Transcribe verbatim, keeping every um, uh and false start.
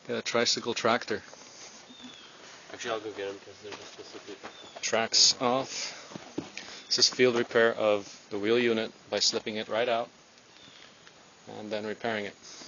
Got a tricycle tractor. Actually, I'll go get them because they're just specific. Tracks off. This is field repair of the wheel unit by slipping it right out and then repairing it.